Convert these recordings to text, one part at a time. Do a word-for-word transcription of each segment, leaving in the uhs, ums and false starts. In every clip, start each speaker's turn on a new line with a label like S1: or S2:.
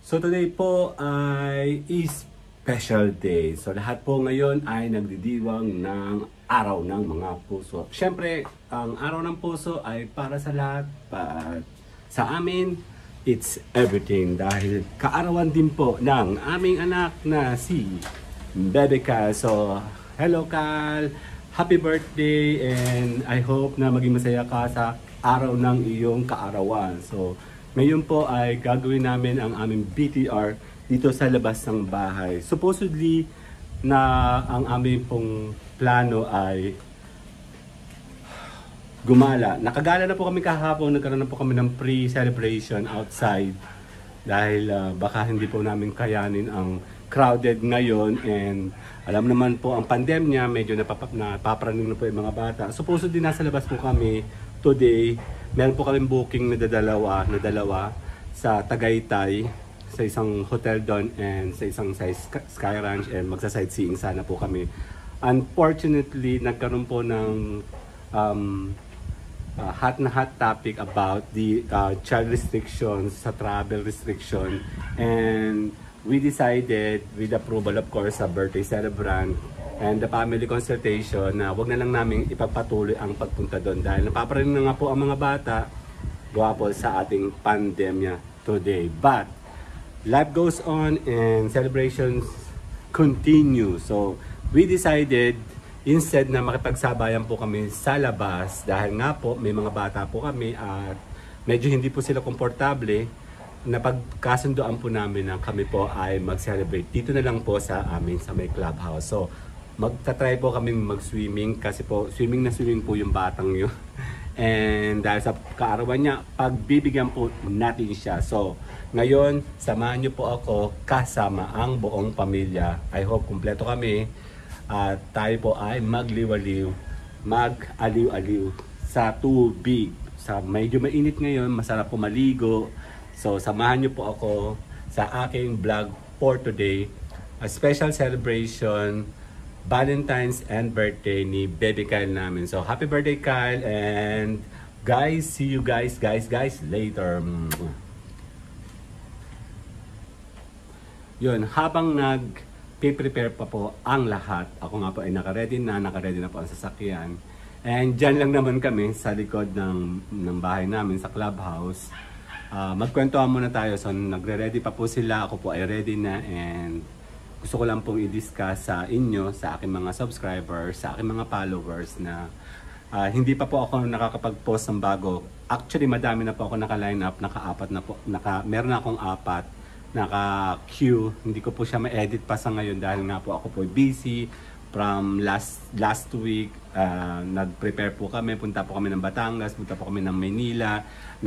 S1: So today po ay is special day. So lahat po ngayon ay nagdidiwang ng araw ng mga puso. Siyempre, ang araw ng puso ay para sa lahat. But sa amin, it's everything. Dahil kaarawan din po ng aming anak na si Bebe Cal. So, hello Cal! Happy birthday and I hope na maging masaya ka sa araw ng iyong kaarawan. So, ngayon po ay gagawin namin ang aming B T R dito sa labas ng bahay. Supposedly na ang aming pong plano ay gumala. Nakagala na po kami kahapon, nagkaroon na po kami ng pre-celebration outside dahil uh, baka hindi po namin kayanin ang crowded ngayon, and alam naman po ang pandemya, medyo napapap napapraning na po yung mga bata. Supposedly nasa labas po kami today. Meron po kaming booking na dalawa, na dalawa sa Tagaytay, sa isang hotel doon and sa isang sa Sky Ranch, and magsa-sightseeing sana po kami. Unfortunately, nagkaroon po ng um, uh, hot na hot topic about the uh, child restrictions, sa travel restriction, and we decided, with approval of course sa birthday celebrant and the family consultation, na wag na lang namin ipagpatuloy ang pagpunta doon dahil napaparinig na nga po ang mga bata gawa po sa ating pandemya today. But life goes on and celebrations continue. So we decided instead na makipagsabayan po kami sa labas dahil nga po may mga bata po kami at medyo hindi po sila komportable, na pagkasundoan po namin na kami po ay mag-celebrate dito na lang po sa amin sa may clubhouse. So magta-try po kami mag-swimming kasi po swimming na swimming po yung batang yun. And dahil sa kaarawan niya, pagbibigyan po natin siya. So ngayon, samahan niyo po ako kasama ang buong pamilya. I hope kumpleto kami at tayo po ay magliwaliw, mag-aliw-aliw sa tubig. Sa medyo mainit ngayon, masarap po maligo. So samahan niyo po ako sa aking vlog for today. A special celebration, Valentine's and birthday ni Baby Kyle namin. So happy birthday Kyle, and guys, see you guys, guys, guys later. Yun, habang nag-prepare pa po ang lahat, ako nga po ay naka-ready na, naka-ready na po ang sasakyan. And dyan lang naman kami sa likod ng, ng bahay namin sa clubhouse. Uh, magkwentuhan muna tayo. So nagre-ready pa po sila, ako po ay ready na, and gusto ko lang pong i-discuss sa inyo, sa aking mga subscribers, sa aking mga followers na uh, hindi pa po ako nakakapag-post ng bago. Actually, madami na po ako naka-line up, naka-apat na po, naka, meron na akong apat, naka-queue. Hindi ko po siya ma-edit pa sa ngayon dahil nga po ako po busy from last last week. Uh, nag-prepare po kami, punta po kami ng Batangas, punta po kami ng Maynila,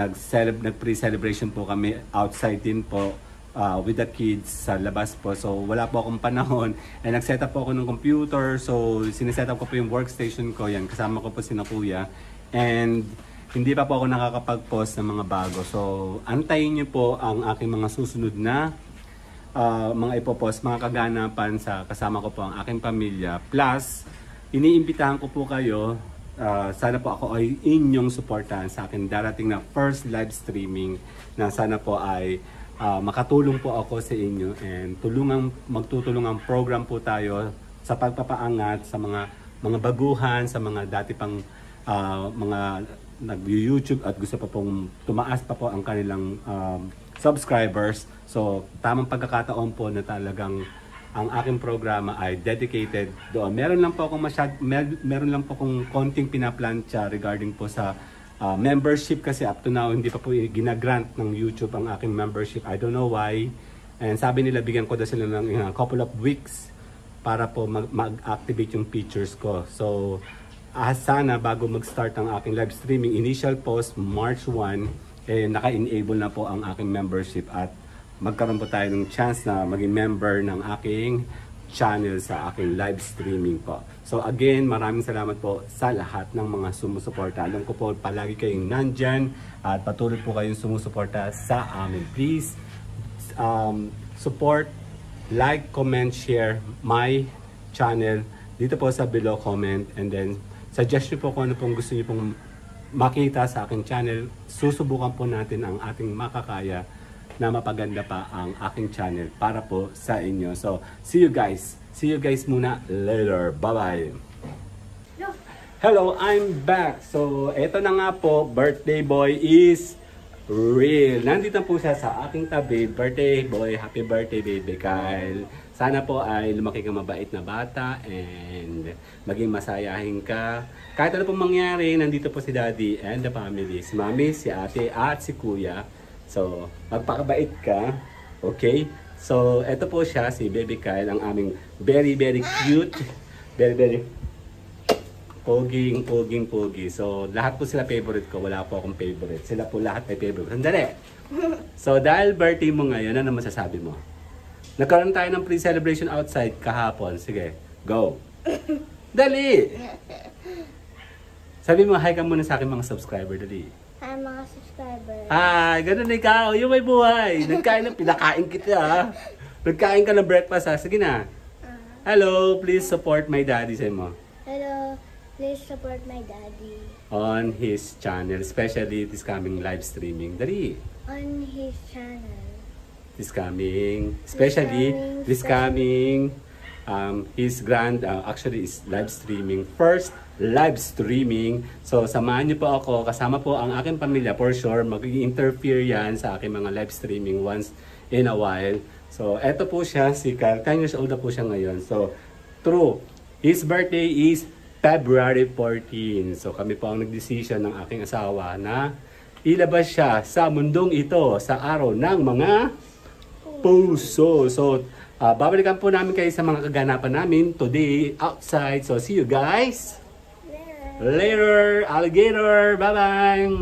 S1: nag-pre-celebration po kami outside din po. Uh, with the kids sa labas po. So wala po akong panahon, and nag-set up po ako ng computer. So sineset up ko po yung workstation ko, yan kasama ko po si na kuya, and hindi pa po ako nakakapag-post ng mga bago. So antayin niyo po ang aking mga susunod na uh, mga ipopost, mga kaganapan sa kasama ko po ang aking pamilya. Plus iniimbitahan ko po kayo, uh, sana po ako ay inyong suportahan sa akin darating na first live streaming, na sana po ay Uh, makatulong po ako sa inyo, and tulungang magtutulungang program po tayo sa pagpapaangat sa mga mga baguhan, sa mga dati pang uh, mga nag-YouTube at gusto pa pong tumaas pa po ang kanilang um, subscribers. So tamang pagkakataon po na talagang ang aking programa ay dedicated doon. Meron lang po akong masyad, mer meron lang po akong konting pinaplantya regarding po sa Uh, membership, kasi up to now hindi pa po ginagrant ng YouTube ang aking membership. I don't know why. And sabi nila bigyan ko daw sila ng a uh, couple of weeks para po mag-activate mag yung features ko. So uh, sana bago mag-start ang aking live streaming, initial post March first, eh, naka-enable na po ang aking membership at magkaroon po tayo ng chance na maging member ng aking channel sa aking live streaming po. So again, maraming salamat po sa lahat ng mga sumusuporta. Alam ko po palagi kayong nandyan at patuloy po kayong sumusuporta sa amin. Please um, support, like, comment, share my channel dito po sa below comment, and then suggest nyo po kung ano pong gusto nyo pong makita sa aking channel. Susubukan po natin ang ating makakaya na mapaganda pa ang aking channel para po sa inyo. So, see you guys. See you guys muna later. Bye-bye. Hello, I'm back. So, eto na nga po, birthday boy is real. Nandito po siya sa aking tabi. Birthday boy, happy birthday baby Kyle. Sana po ay lumaki kang mabait na bata and maging masayahin ka. Kahit ano pong mangyari, nandito po si daddy and the family. Si mami, si ate at si kuya. So, magpakabait ka. Okay? So, eto po siya, si baby Kyle, ang aming very very cute. Very very Poging, poging, pogi. So, lahat po sila favorite ko. Wala po akong favorite. Sila po lahat may favorite. Sandali! So, dahil birthday mo ngayon, ano masasabi mo? Nagkaroon tayo ng pre-celebration outside kahapon. Sige, go! Dali! Sabi mo, hi ka muna sa akin mga subscriber. Dali.
S2: Hi mga subscriber.
S1: Hi! Ganun ikaw. Yung may buhay. Nagkain na, pinakain kita ha. Nagkain ka ng breakfast ha. Sige na. Hello, please support my daddy. Say mo.
S2: Hello. Please support my daddy.
S1: On his channel, especially this coming live streaming. Dali.
S2: On his channel.
S1: This coming, especially this coming, um, his grand, uh, actually is live streaming. First live streaming. So, samahan niyo po ako. Kasama po ang aking pamilya. For sure, mag-interfere yan sa aking mga live streaming once in a while. So, eto po siya, si Kyle. ten years old na po siya ngayon. So, true. His birthday is February fourteenth. So kami po ang nagdesisyon ng aking asawa na ilabas siya sa mundong ito sa araw ng mga puso. So uh, babalikan po namin kayo sa mga kaganapan namin today outside. So see you guys later. Later, alligator. Bye-bye.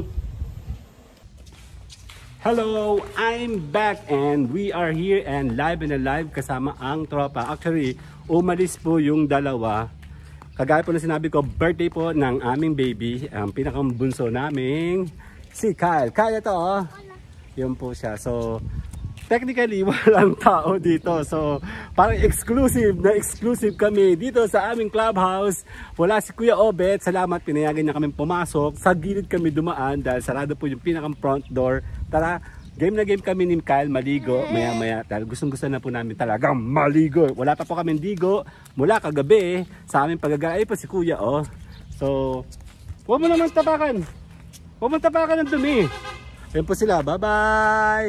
S1: Hello, I'm back and we are here and live and alive kasama ang tropa. Actually, umalis po yung dalawa. Kagaya po na sinabi ko, birthday po ng aming baby, ang pinakambunso naming si Kyle. Kyle ito oh. Yun po siya. So, technically, walang tao dito. So, parang exclusive na exclusive kami dito sa aming clubhouse. Wala si Kuya Obet. Salamat, pinayagan niya kami pumasok. Sa gilid kami dumaan dahil sarado po yung pinakang front door. Tara, game na game kami ni Kyle, maligo, maya maya, dahil gustong gusto na po namin talagang maligo. Wala pa po kami ligo, mula kagabi, sa aming pagagaya po si Kuya, oh. So, huwag mo naman tapakan. Huwag mo tapakan ng dumi. Ayun po sila, bye bye.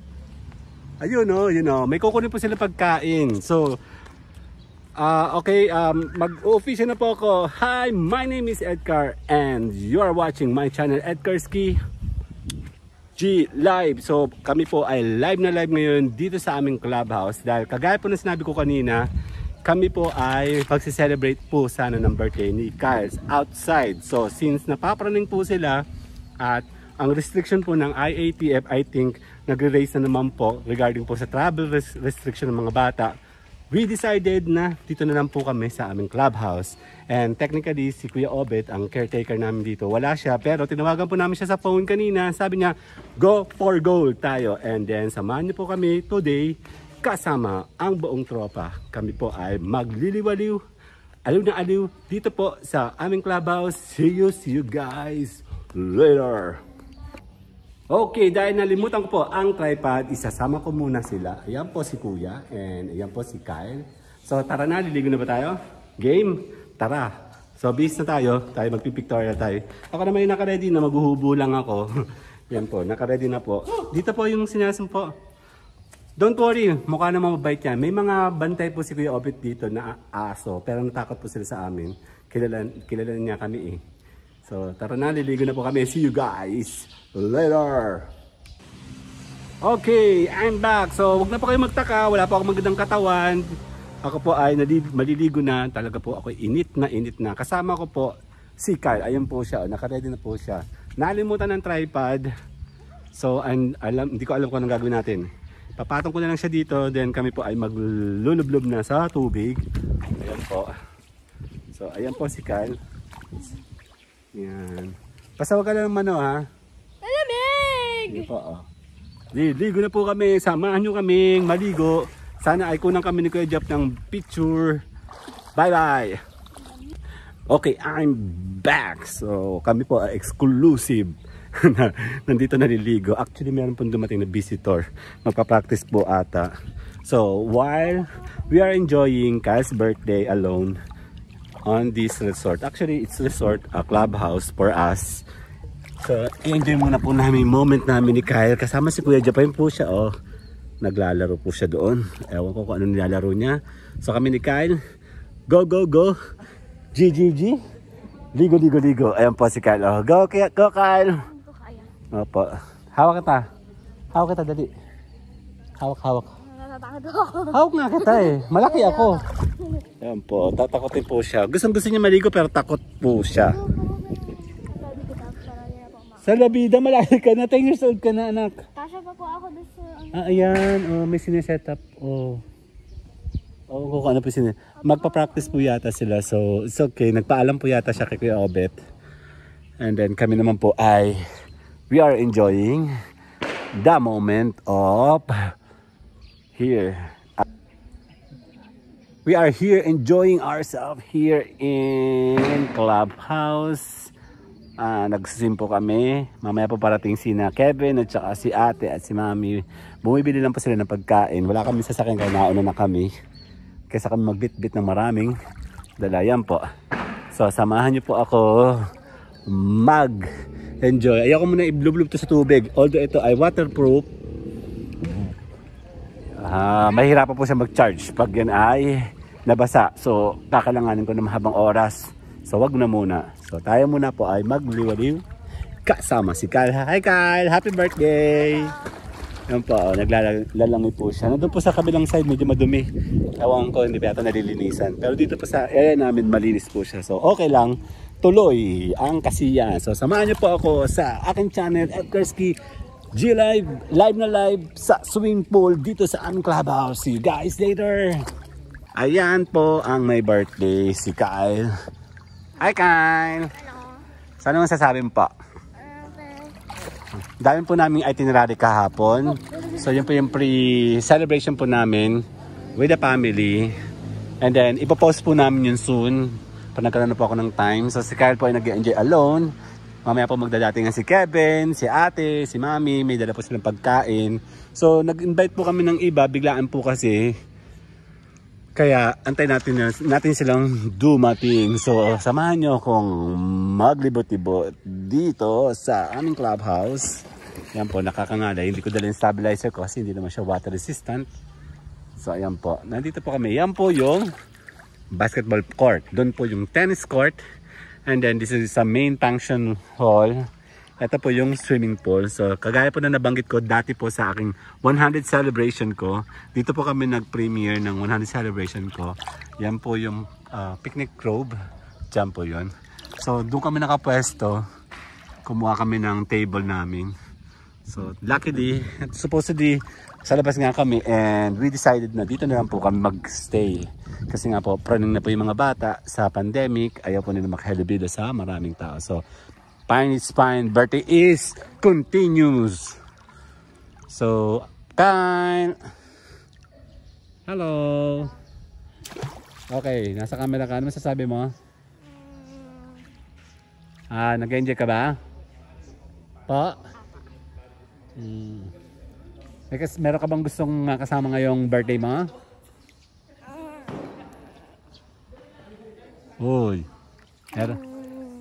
S1: Ayun oh, yun oh, may kukunin po sila pagkain. So, uh, okay, um, mag-official na po ako. Hi, my name is Edgar and you are watching my channel, Edgarski G Live. So kami po ay live na live ngayon dito sa aming clubhouse dahil kagaya po na sinabi ko kanina, kami po ay magse-celebrate po sana ng birthday ni Kyle outside. So since napapraning po sila at ang restriction po ng I A T F, I think nagre-raise na naman po regarding po sa travel res restriction ng mga bata, we decided na dito na lang po kami sa aming clubhouse. And technically, si Kuya Obet, ang caretaker namin dito, wala siya. Pero tinawagan po namin siya sa phone kanina. Sabi niya, go for gold tayo. And then, samahan niyo po kami today kasama ang buong tropa. Kami po ay magliliwaliw, aliw na aliw, dito po sa aming clubhouse. See you, see you guys later. Okay, dahil nalimutan ko po ang tripod, isasama ko muna sila. Ayan po si Kuya and ayan po si Kyle. So tara na, liligo na ba tayo? Game? Tara. So bis na tayo, tayo magpipictorial tayo. Ako naman yung naka-ready na, maghuhubo lang ako. Yan po, naka-ready na po. Dito po yung sinasumpo. Don't worry, mukha naman mabait yan. May mga bantay po si Kuya Obet dito na aso, pero natakot po sila sa amin. Kilala, kilala niya kami eh. So tara na, liligo na po kami. See you guys later. Okay, I'm back. So wag na po kayo magtaka, wala po akong magandang katawan. Ako po ay maliligo na. Talaga po ako init na init na. Kasama ko po si Kyle. Ayan po siya, naka-ready na po siya. Nalimutan ng tripod. So I'm, alam, hindi ko alam kung anong gagawin natin. Papatong ko na lang siya dito, then kami po ay maglulublob na sa tubig. Ayan po. So ayan po si Kyle. Yan. Basta wag ka lang mano ha. Malamig! Po, oh. Ligo na po kami. Samahan nyo kaming maligo. Sana ay kunang kami ni Kuya Jeff ng picture. Bye bye! Okay, I'm back. So kami po ay exclusive. nandito naliligo. Actually, meron pong dumating na visitor. Magpa-practice po ata. So, while we are enjoying Kyle's birthday alone on this resort. Actually, it's resort, a clubhouse for us. So, enjoy muna po namin yung moment namin ni Kyle. Kasama si Kuya Japan po siya. Oh, naglalaro po siya doon. Ewan ko kung ano nilalaro niya. So, kami ni Kyle. Go, go, go. G, G, G. Ligo, ligo, ligo. Ayan po si Kyle. Oh, go, go, Kyle. Opo. Hawak kita. Hawak kita, dali. Hawak, hawak. Hawak nga kita eh. Malaki ako. Ayan po. Tatakotin po siya. Gustong gusto niya maligo pero takot po siya. Sa labida, malaki ka na. ten years old ka na, anak.
S2: Kasha pa po ako doon sa...
S1: Ah, ayan. Oh, may sineset up. Oh. Oo, oh, kung ano po sila. Magpa-practice po yata sila. So, it's okay. Nagpaalam po yata siya kay Kuya Obet. And then kami naman po ay we are enjoying the moment of here. We are here enjoying ourselves here in Clubhouse. Uh, Nagsisim po kami. Mamaya po parating sina Kevin at saka si ate at si mami. Bumibili lang po sila ng pagkain. Wala kami sasakyan kaya nauna na kami. Kaysa kami magbit-bit ng maraming dalayan po. So, samahan niyo po ako mag-enjoy. Ayoko muna i-blub-blub to sa tubig. Although ito ay waterproof, uh, mahirapan po siya mag-charge pag yan ay nabasa. So, kakalanganin ko na mahabang oras. So, wag na muna. So, tayo muna po ay magliwaliw kasama si Kyle. Hi Kyle! Happy birthday! Yan po, oh, naglalangoy po siya. Nandun po sa kabilang side, medyo madumi. Ewan ko, hindi pa yata nalilinisan. Pero dito po sa area namin, malinis po siya. So, okay lang. Tuloy ang kasiyahan. So, samahan niyo po ako sa aking channel, Edgarski G Live. Live na live sa swimming pool dito sa aming clubhouse. See you guys later. Ayan po ang may birthday, si Kyle. Hi, Kyle.
S2: Hello.
S1: Saan naman sasabi mo po? Dahil po namin itinerary kahapon. So yun po yung pre-celebration po namin with the family. And then ipopost po namin yun soon. Pag nagkaroon na po ako ng time. So si Kyle po ay nag-enjoy alone. Mamaya po magdadating si Kevin, si ate, si mami. May dala po silang pagkain. So nag-invite po kami ng iba. Biglaan po kasi. Kaya antay natin, natin silang dumating. So samahan nyo akong maglibot-libot dito sa aming clubhouse. Yan po, nakakangalay. Hindi ko dala yung stabilizer ko kasi hindi naman siya water resistant. So ayan po, nandito po kami. Yan po yung basketball court. Doon po yung tennis court. And then this is sa main function hall. Ito po yung swimming pool. So kagaya po na nabanggit ko dati po sa aking one hundred celebration ko. Dito po kami nag-premiere ng one hundred celebration ko. Yan po yung uh, picnic grove. Diyan po yun. So doon kami nakapwesto. Kumuha kami ng table namin. So luckily, supposedly sa labas nga kami and we decided na dito na lang po kami magstay. Kasi nga po, praning na po yung mga bata sa pandemic. Ayaw po nila makahelibida sa maraming tao. So fine is fine. Birthday is continues. So, Kyle. Hello. Okay, nasa camera ka. Ano masasabi mo? Ah, nag-enjoy ka ba? Po? Hmm. Meron ka bang gustong kasama ngayong birthday mo? Uy. Meron.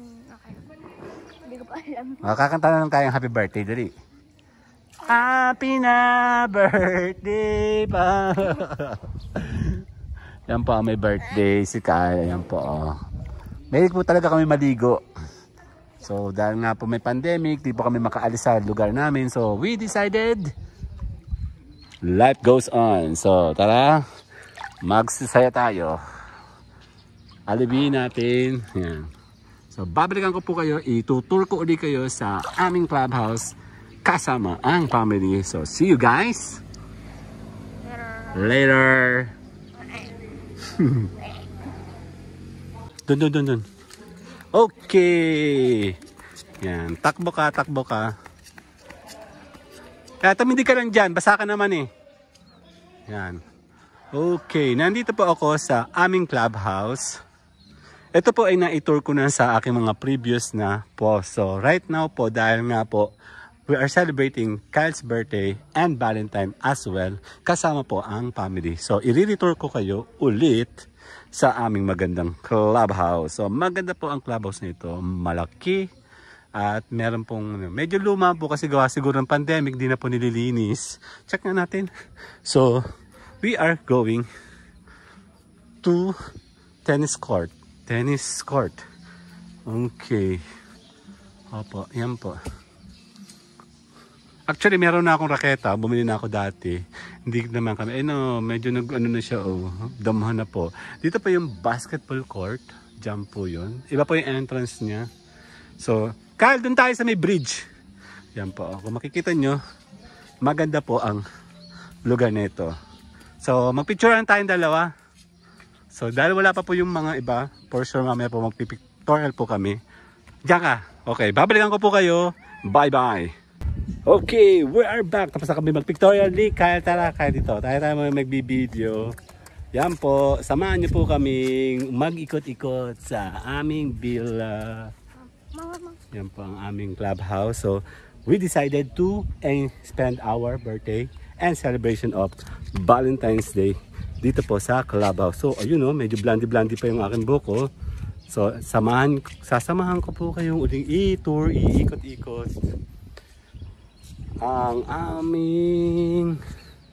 S1: Oh, kakanta na lang tayong happy birthday, dali. Happy na birthday pa. Yan po, may birthday si Kyle. Yan po, oh. Mahilig po talaga kami maligo. So, dahil nga po may pandemic, di po kami makaalis sa lugar namin. So, we decided life goes on. So, tara, magsisaya tayo. Alibihin natin. Yan. So, babalikan ko po kayo, itutur ko ulit kayo sa aming clubhouse kasama ang family. So, see you guys later. Dun, dun, dun, dun. Okay. Yan, takbo ka, takbo ka. Kaya tumindi ka lang dyan, basa ka naman eh. Yan. Okay, nandito po ako sa aming clubhouse. ito po ay na-tour ko na sa aking mga previous na post. So right now po, dahil nga po, we are celebrating Kyle's birthday and Valentine as well, kasama po ang family. So i-retour ko kayo ulit sa aming magandang clubhouse. So maganda po ang clubhouse na ito, malaki. At meron pong, medyo luma po kasi gawa siguro ng pandemic, di na po nililinis. Check na natin. So, we are going to tennis court. Tennis court. Okay. Opo, yan po. Actually, meron na akong raketa. Bumili na ako dati. Hindi naman kami. Eh no, medyo nag, ano na siya, oh. Damahan na po. Dito pa yung basketball court. Diyan po yun. Iba po yung entrance niya. So, Kyle, dun tayo sa may bridge. Yan po. Kung makikita nyo, maganda po ang lugar nito. So, magpicturean tayong dalawa. So, dahil wala pa po yung mga iba, for sure mamaya po magpipictorial po kami. Diyan ka. Okay, babalikan ko po kayo. Bye-bye. Okay, we are back. Tapos na kami magpictorial. Kyle, tara, Kyle dito. Tayo tayo magbibideo. Yan po. Samahan nyo po kaming mag-ikot-ikot sa aming villa. Yan po ang aming clubhouse. So, we decided to eh, spend our birthday and celebration of Valentine's Day dito po sa clubhouse. So, ayun o, medyo blandi-blandi pa yung aking buko. So, samahan, sasamahan ko po kayong uling i-tour, iikot-ikot ang aming...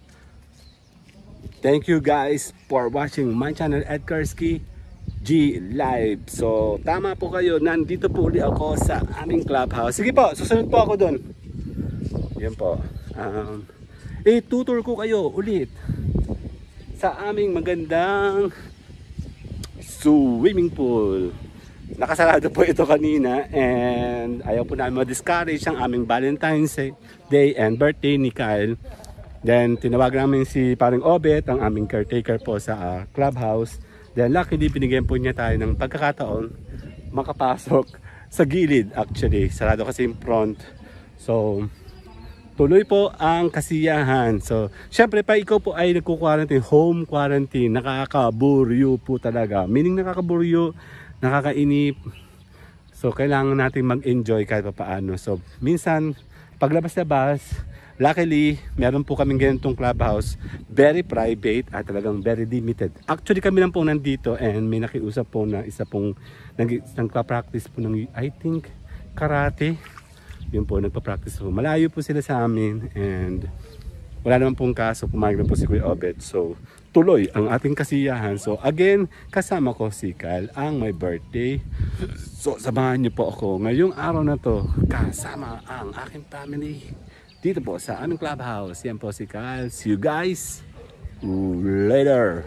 S1: Thank you guys for watching my channel, Edgarski G Live. So, tama po kayo. Nandito po ulit ako sa aming clubhouse. Sige po, susunod po ako doon. Yan po. Um, i-tutor ko kayo ulit sa aming magandang swimming pool. Nakasarado po ito kanina and ayaw po namin ma-discourage ang aming Valentine's Day and birthday ni Kyle. Then, tinawag namin si paring Obet, ang aming caretaker po sa uh, clubhouse. Then luckily binigyan po niya tayo ng pagkakataon makapasok sa gilid actually. Sarado kasi yung front. So tuloy po ang kasiyahan. So syempre pa ikaw po ay nagko-quarantine, home quarantine, nakakaburyo po talaga. Meaning nakakaburyo, nakakainip. So kailangan natin mag-enjoy kahit pa paano. So minsan paglabas-labas, luckily, meron po kaming ganitong clubhouse, very private at talagang very limited. Actually, kami lang po nandito and may nakiusap po na isa pong nagpa-practice po ng, I think, karate. Yun po, nagpa-practice po. Malayo po sila sa amin and wala naman pong kaso, pumayag na po si Kuya Obet. So, tuloy ang ating kasiyahan. So, again, kasama ko si Kyle, ang my birthday. So, samahan niyo po ako ngayong araw na to, kasama ang aking family. Dito po sa aming clubhouse. Yan po si Kyle. See you guys later.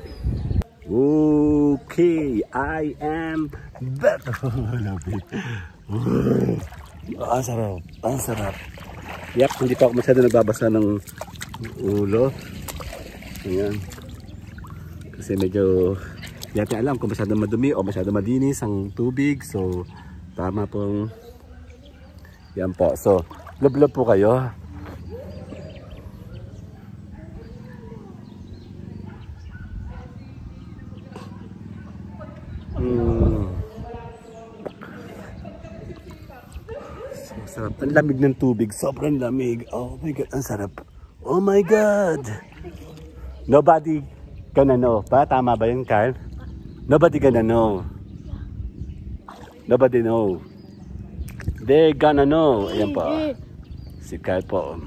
S1: Okay, I am back. Ang sarap. Ang sarap. Yep, hindi pa ako masyado nagbabasa ng ulo. Ayan. Kasi medyo yate alam kung masyado madumi o masyado madinis ang tubig. So, tama pong yan po. So, love-love po kayo. Mm. So, sarap. Ang lamig ng tubig. Sobrang lamig. Oh my God. Ang sarap. Oh my God. Nobody gonna know. Pa? Tama ba yun, Kyle? Nobody gonna know. Nobody know. They gonna know. Ayan po. Si Kyle po.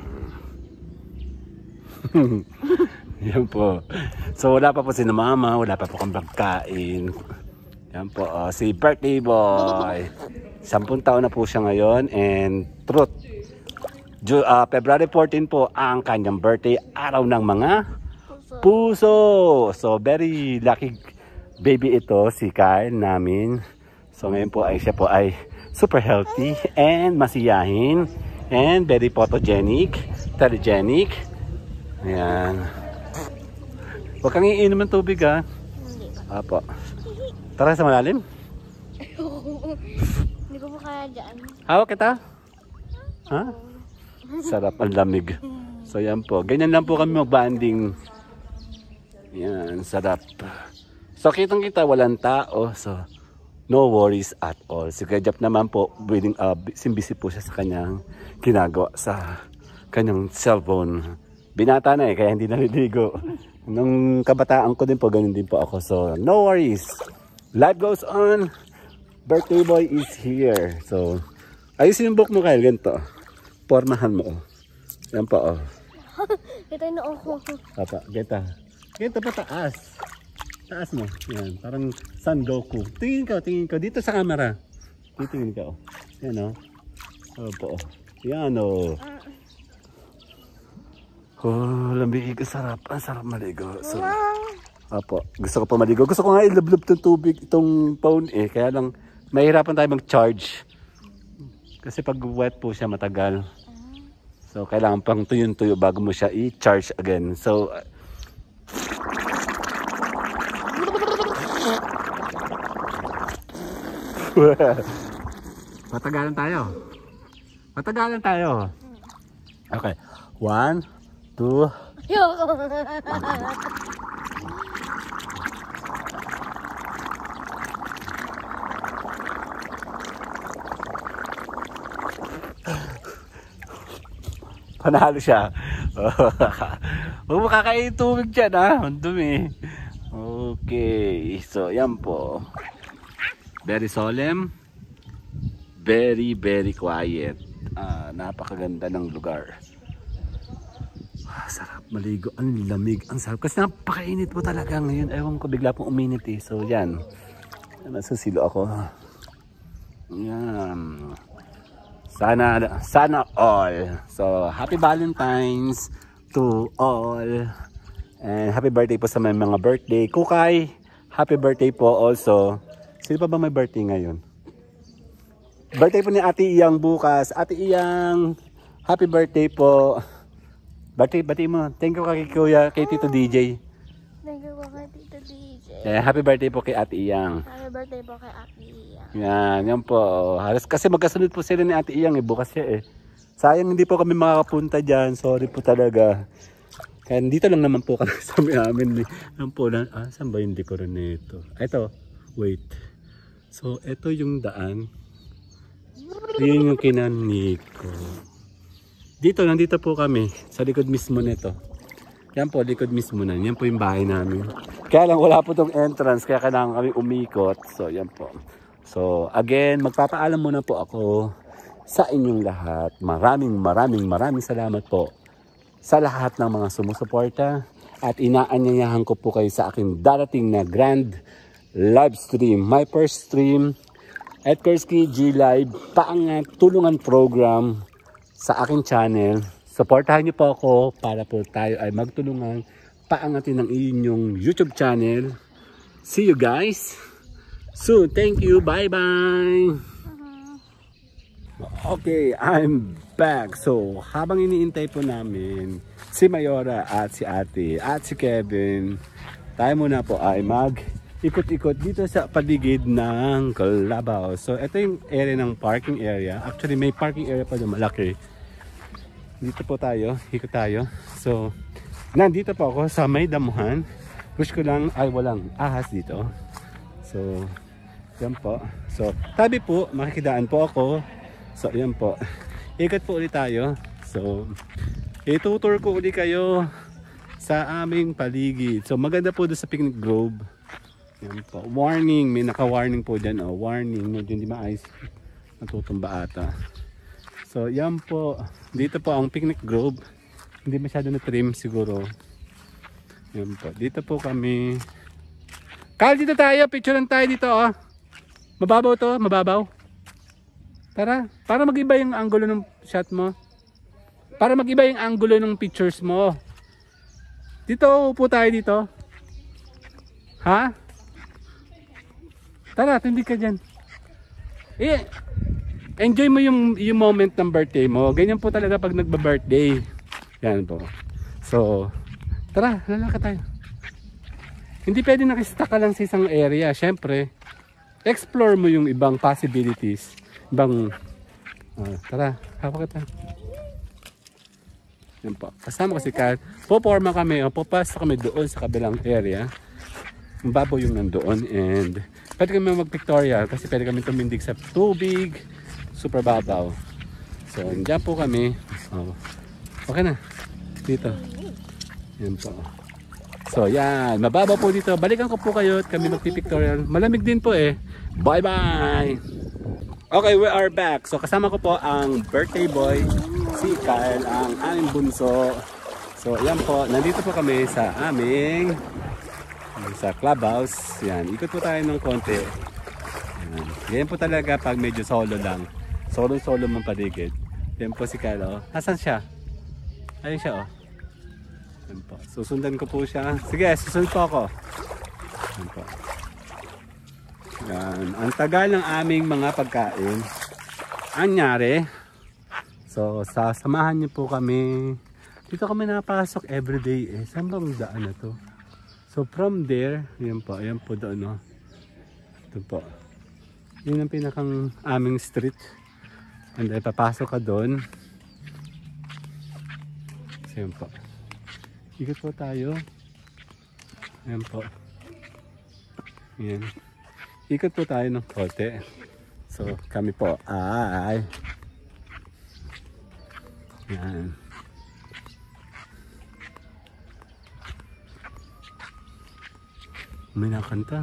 S1: Yan po. So wala pa po si mama. Wala pa po kang pagkain. Yan po, uh, si birthday boy. Sampung taon na po siya ngayon. And truth, Ju uh, February fourteen po ang kanyang birthday. Araw ng mga puso. So very lucky baby ito, si Kyle namin. So ngayon po ay siya po ay super healthy and masiyahin. And very photogenic, telegenic. Ayan. Huwag kang iinom ng tubig ha. Apo. Tara sa malalim.
S2: Hindi ko pa kaya dyan.
S1: Hawak kita? Ha? Sarap, ang lamig. So yan po. Ganyan lang po kami mag-banding. Yan, sarap. So kitang kita, walang tao. So no worries at all. Si Kuya Jap naman po, busy, uh, busy po siya sa kanyang ginagawa sa kanyang cellphone. Binata na eh, kaya hindi naliligo. Nung kabataan ko din po, ganun din po ako. So, no worries. Life goes on. Birthday boy is here. So, ayusin yung book mo, Kyle. Ganito. Pormahan mo. Yan po, oh.
S2: Kita na ako.
S1: Papa, geta. Geta pa taas. Taas mo. Yan. Parang Son Goku. Tingin ka, tingin ka. Dito sa camera. Tingin ka, oh. Yan, oh. Opo, oh. Yan, oh. Oh, lamig. Sarap. Ang sarap maligo. So, opo. Gusto ko pa maligo. Gusto ko nga ilublob itong tubig, itong phone eh. Kaya lang, mahirapan tayo mag-charge. Kasi pag wet po siya matagal. So, kailangan pang tuyon-tuyo bago mo siya i-charge again. So, matagalan tayo. Matagalan tayo. Okay. One, two. Panalo siya. Huwag mo kakain tubig dyan, ha? Ang dumi. Okay. So, yan po. Very solemn. Very, very quiet. Uh, napakaganda ng lugar. Ah, sarap maligo. Ang lamig. Ang sarap. Kasi napakainit po talaga ngayon. Ewan ko, bigla pong uminit eh. So, yan. Nasusilo ako. Yan. Sana, sana all. So, happy Valentine's to all. And happy birthday po sa may mga birthday. Kukay, happy birthday po also. Sino pa ba may birthday ngayon? Birthday po ni Ate Iyang bukas. Ate Iyang, happy birthday po. Birthday, birthday mo. Thank you kay Kuya, kay Tito D J.
S2: Thank you po kay Tito D J.
S1: Eh, happy birthday po kay Ate Iyang.
S2: Happy birthday po kay Ate Iyang.
S1: Yan, yan po. Halos kasi magkasunod po sila ni Ate Iyang eh. Bukas siya eh. Sayang hindi po kami makakapunta dyan. Sorry po talaga. Kaya dito lang naman po kami sa amin. Yan po lang. Ah, saan ba yung dekoran nito? Ito. Wait. So, ito yung daan. Yun yung kinanik ko. Dito lang, dito po kami. Sa likod mismo nito. Yan po, likod mismo na. Yan po yung bahay namin. Kaya lang wala po tong entrance. Kaya kailangan kami umikot. So, yan po. So, again, magpapaalam muna po ako sa inyong lahat. Maraming, maraming, maraming salamat po sa lahat ng mga sumusuporta. At inaanyayahan ko po kayo sa aking darating na grand live stream. My first stream at Kursky G Live Paangat Tulungan Program sa aking channel. Supportahan niyo po ako para po tayo ay magtulungan paangatin ng inyong YouTube channel. See you guys soon. Thank you. Bye-bye. Okay, I'm back. So, habang iniintay po namin si Mayora at si Ate at si Kevin, tayo muna po ay mag-ikot-ikot dito sa paligid ng Clubhouse. So, ito yung area ng parking area. Actually, may parking area pa doon malaki. Dito po tayo, ikot tayo. So, nandito po ako sa may damuhan. Wish ko lang ay walang ahas dito. So, yan po. So, tabi po, makikidaan po ako. So, yan po. Ikot po ulit tayo. So, itutur ko ulit kayo sa aming paligid. So, maganda po doon sa picnic grove. Yan po. Warning. May naka-warning po dyan. Oh, warning. Medyo hindi maayos. Natutumba ata. So, yan po. Dito po ang picnic grove. Hindi masyado na trim siguro. Yan po. Dito po kami. Kyle, dito tayo. Picturean tayo dito, oh. Mababaw to, mababaw. Tara, para mag-iba yung angulo ng shot mo. Para mag-iba yung angulo ng pictures mo. Dito, upo tayo dito. Ha? Tara, tindig ka dyan. Eh, enjoy mo yung, yung moment ng birthday mo. Ganyan po talaga pag nagba-birthday. Yan po. So, tara, lalaka tayo. Hindi pwede nakista ka lang sa isang area. Siyempre, explore mo yung ibang possibilities. Ibang, uh, tara, hawak kita. Yan po. Kasama ko si Kat. Poporma kami. O, popasok kami doon sa kabilang area. mababaw yung nandoon, and pwede kami mag-pictorial kasi pwede kami tumindig sa tubig, super babaw. So, dyan po kami. Oh. Okay na. Dito. Yan po. So, yan. Mababaw po dito. Balikan ko po kayo at kami magpipictorial. Malamig din po eh. Bye-bye! Okay, we are back. So, kasama ko po ang birthday boy, si Kyle, ang aming bunso. So, yan po. Nandito po kami sa aming sa clubhouse. Yan. Ikot po tayo ng konti. Yan. Yan po talaga pag medyo solo lang. Solo-solo man paligid. Yan po si Kyle, oh. Asan siya? Ayun siya, oh. Yan po. Susundan ko po siya. Sige, susunod po ako. Yan po. Yan. Ang tagal ng aming mga pagkain. Anyari. So, sasamahan niyo po kami. Dito kami napasok everyday eh. Saan bang daan na to? So, from there, yan po. Yan po doon, no? Ito po. Yun ang pinakang aming street. And ay papasok ka doon. So, yan po. Ikot po tayo. Yan po. Yan. Ikot po tayo ng konti. So, kami po ay yan. May nakanta.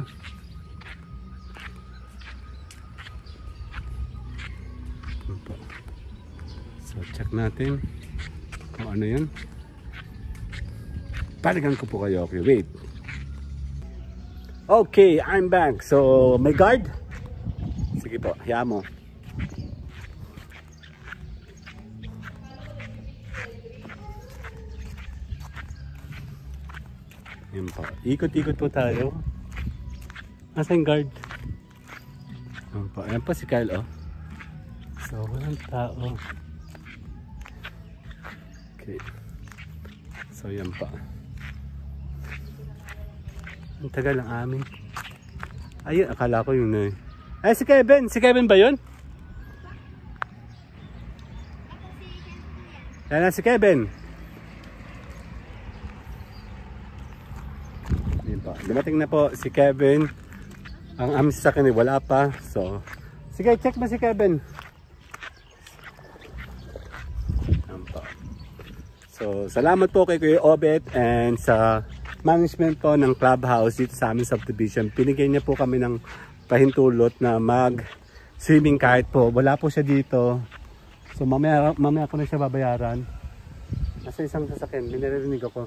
S1: So, check natin kung ano yun. Paligan ko po kayo. Okay, wait. Okay, I'm back. So, may guard? Sige po, hiya mo. Yan po. Ikot-ikot po tayo. Asan guard? Yan po. Yan po si Kyle, oh. So, walang tao. Okay. So, yan pa. Ang tagal ng amin. Ayun, akala ko yung na. Ay, si Kevin. Si Kevin ba yun? Yan na si Kevin. Yan pa. Dumating na po si Kevin. Ang amin sa akin ay wala pa. So, sige, check mo si Kevin. So, salamat po kay Kuya Obet and sa management po ng clubhouse dito sa aming subdivision. Pinigyan niya po kami ng pahintulot na mag-swimming kahit po. Wala po siya dito. So, mamaya, mamaya ko na siya babayaran. Nasa isang sasakyan, binaririnig ako.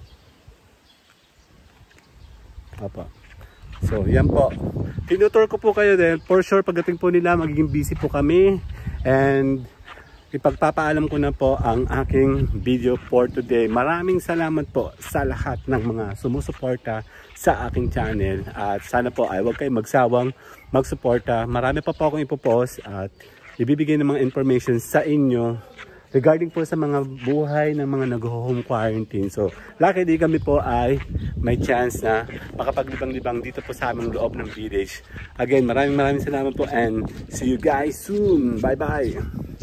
S1: Apa. So, yan po. Tinutur ko po kayo din. For sure, pagdating po nila, magiging busy po kami. And ipagpapaalam ko na po ang aking video for today. Maraming salamat po sa lahat ng mga sumusuporta sa aking channel. At sana po ay huwag kayong magsawang magsuporta. Marami pa po akong ipopost at ibibigay ng mga information sa inyo regarding po sa mga buhay ng mga nag-home quarantine. So, lucky di kami po ay may chance na makapaglibang-libang dito po sa aming loob ng village. Again, maraming maraming salamat po and see you guys soon. Bye-bye!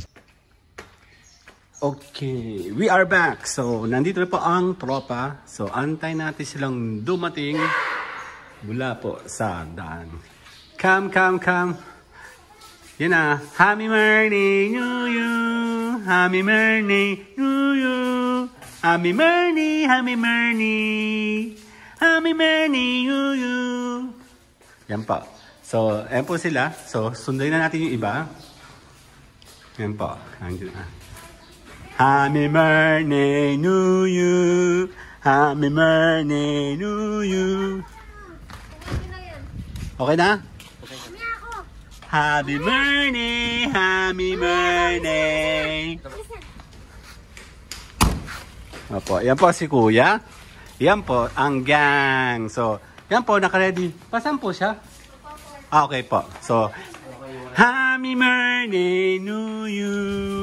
S1: Okay, we are back. So, nandito na po ang tropa. So, antay natin silang dumating mula po sa daan. Come, come, come. Yan na. Happy morning, you, you. Happy morning, you, you. Happy morning, happy morning. Happy morning, you, you. Yan po. So, yan po sila. So, sundayin na natin yung iba. Yan po. Andiyan na. Happy morning to you. Happy morning to you. Okay na? Happy morning, happy morning. Opo, yan po si Kuya. Yan po ang gang. So, yan po naka-ready. Pasan po siya? Ah, okay po. So, happy morning to you.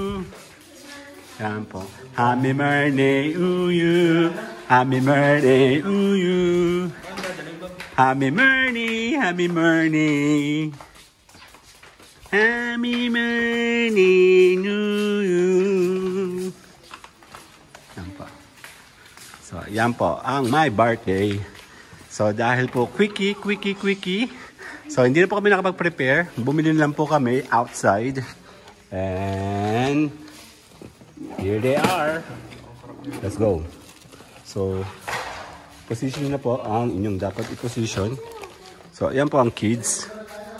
S1: Yan po. Happy birthday to you. Happy birthday to you. Happy birthday, happy birthday. Happy birthday to you. Yan po. So, yan po ang my birthday. So dahil po quickie, quickie, quickie. So hindi na po kami nakapag-prepare. Bumili lang po kami outside. And here they are. Let's go. So position na po ang inyong dapat i-position. So yan po ang kids.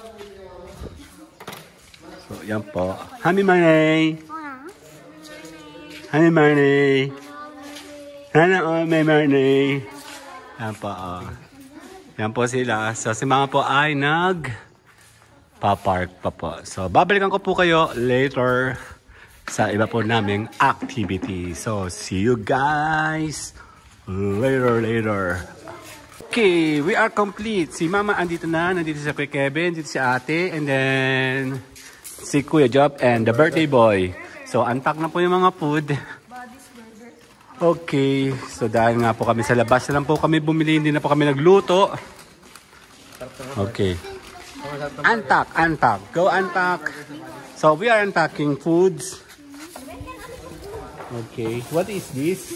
S1: So yan po. Happy Monday! Happy Monday! Sana all may Monday! Yan po. Uh, yan po sila. So si mga po ay nag pa-park pa po. So babalikan ko po kayo later sa iba po naming activity. So see you guys later later. Okay, we are complete. Si Mama andito na, nandito si Kuya Kevin, dito si Ate, and then si Kuya Job and the birthday boy. So unpack na po yung mga food. Okay, so dahil nga po kami sa labas na lang po kami bumili, hindi na po kami nagluto. Okay. Unpack, unpack. Go unpack. So we are unpacking foods. Okay, what is this?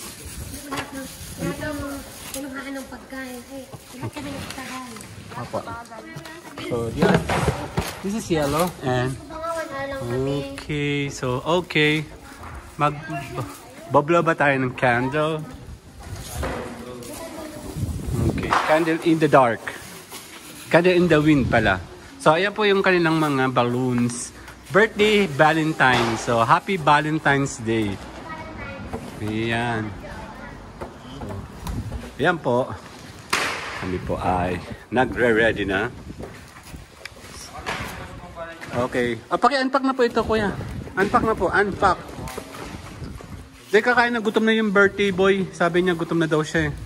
S2: Kinuhaan ng pagkain. Ay, lahat kami nagtahan.
S1: Apa? So, yeah. This is yellow and okay, so okay. Mag bablo ba tayo ng candle? Okay, candle in the dark. Candle in the wind pala. So, ayan po yung kanilang mga balloons. Birthday Valentine. So, happy Valentine's Day. Ayan. Ayan po. Kami po ay nagre-ready na. Okay. O, paki-unpack na po ito, kuya. Unpack na po. Unpack. Di kakain na, gutom na yung birthday boy. Sabi niya, gutom na daw siya eh.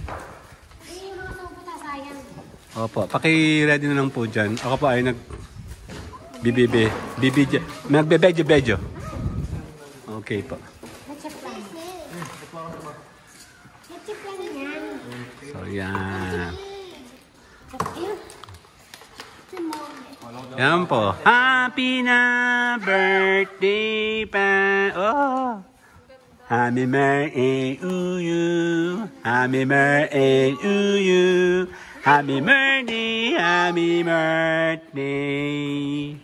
S1: Opo. Paki-ready na lang po dyan. Ako po ay nag... Bibibi. Bibi. Nagbe-bedyo-bedyo. Okay po. So, yan. Yan po. Happy na birthday pa. Oh. Happy birthday to you. Happy birthday to you. Happy birthday. Happy birthday.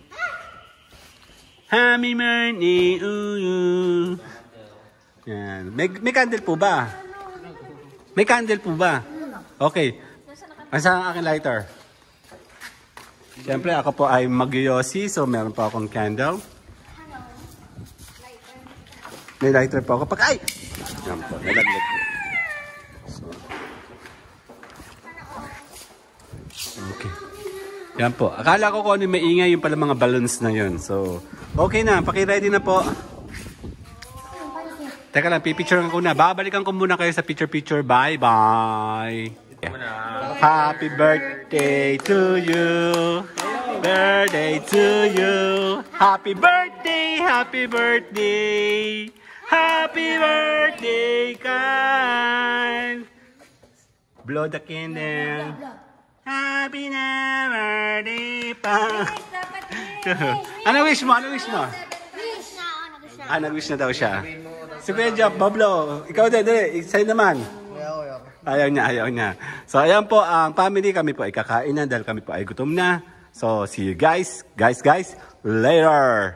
S1: Happy birthday to you. Yan. May, may candle po ba? May candle po ba? Okay. Asa ang aking lighter? Siyempre, ako po ay mag-yosi, so meron pa akong candle. May lighter po ako. Pag ay! Yan po, nalaglag po. So. Okay. Yan po. Akala ko kung ano may ingay, yung pala mga balloons na yun. So, okay na. Paki-ready na po. Teka lang, pipicturean ko na. Babalikan ko muna kayo sa picture-picture. Bye-bye! Happy birthday to you. Birthday to you. Happy birthday, happy birthday. Happy birthday, Carl. Blow the candle. Happy na birthday pa. Ano wish mo? Ano wish mo? Ah, nag-wish na daw siya. Si Kuya Job, Pablo, ikaw din, dali, sa'yo naman. Ayaw niya, ayaw niya. So, ayan po, ang family, kami po ay kakain na dahil kami po ay gutom na. So, see you guys, guys, guys, later!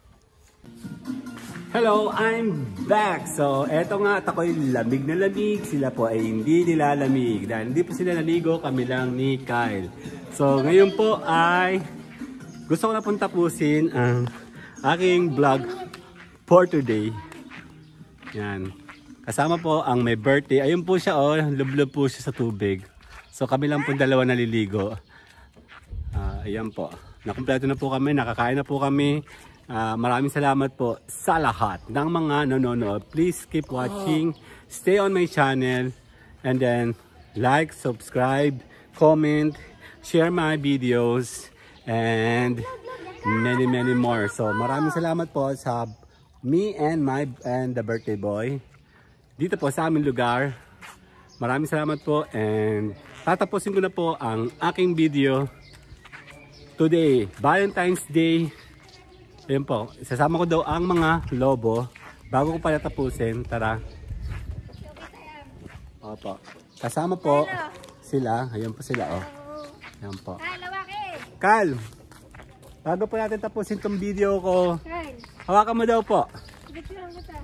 S1: Hello, I'm back! So, eto nga at ako'y lamig na lamig. Sila po ay hindi nilalamig. Dahil hindi po sila naligo, kami lang ni Kyle. So, ngayon po ay gusto ko na pong tapusin ang aking vlog for today. Yan. Kasama po ang may birthday. Ayun po siya, oh. Lublob po siya sa tubig. So kami lang po dalawa naliligo. Uh, ayan po. Nakumpleto na po kami. Nakakain na po kami. Uh, maraming salamat po sa lahat ng mga nanonood. Please keep watching. Stay on my channel. And then like, subscribe, comment, share my videos. And many, many more. So maraming salamat po sa me and my and the birthday boy. Dito po sa aming lugar. Maraming salamat po and tatapusin ko na po ang aking video today, Valentine's Day. Ayun po, isasama ko daw ang mga lobo bago ko pala tapusin. Tara. Opo. Kasama po sila. Ayan po sila, oh. Ayan po.
S2: Kyle, lawaki.
S1: Kyle, bago po natin tapusin tong video ko,
S2: Kyle.
S1: hawakan mo daw po.
S2: Picture lang kita.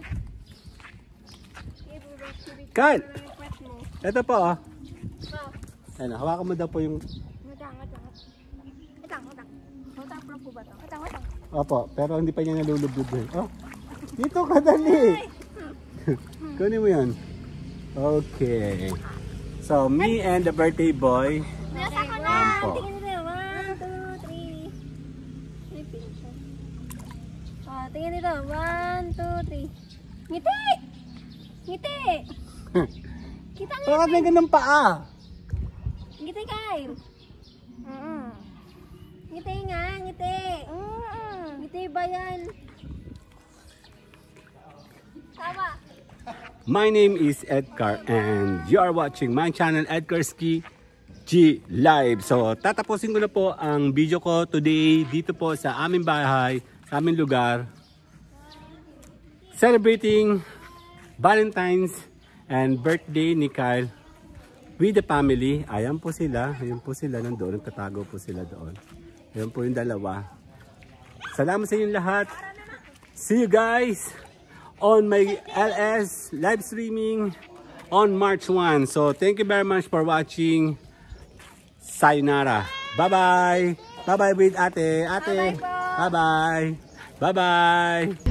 S1: Kyle, ito po, oh.
S2: Oh.
S1: Ayan, hawakan mo daw po yung...
S2: Matang, matang. Matang, matang. Matang, pro po ba ito? Matang, matang.
S1: Opo, pero hindi pa niya nalulubog eh. Oh, dito ka dali. Kunin mo yan. Okay. So, me and the birthday boy.
S2: Nasa ko na.
S1: Ayan po.
S2: Tingin nito. One, two, three. May pinsan. Oh, tingin nito. One, two, three. Ngiti! Ngiti! Kita nga.
S1: Bakit may ganun paa?
S2: Ngiti, Kyle. Mm-mm. Ngiti nga, ngiti. Mm-mm. Ngiti ba yan? Tama.
S1: My name is Edgar and you are watching my channel Edgarski G Live. So, tatapusin ko na po ang video ko today dito po sa aming bahay, sa aming lugar. Celebrating Valentine's and birthday ni Kyle with the family. Ayan po sila. Ayan po sila nandoon. Nagtatago po sila doon. Ayan po yung dalawa. Salamat sa inyong lahat. See you guys on my L S live streaming on March first. So thank you very much for watching. Sayonara. Bye-bye. Bye-bye with ate. Ate. Bye-bye. Bye-bye.